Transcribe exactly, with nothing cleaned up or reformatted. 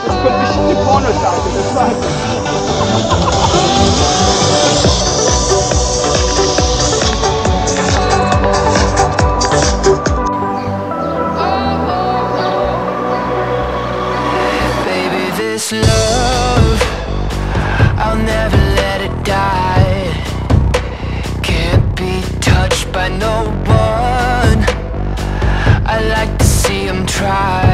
könnte ich die Pornoseite, das weiß ich. Baby, this love, I'll never let it die. Can't be touched by no one. I like to see 'em try.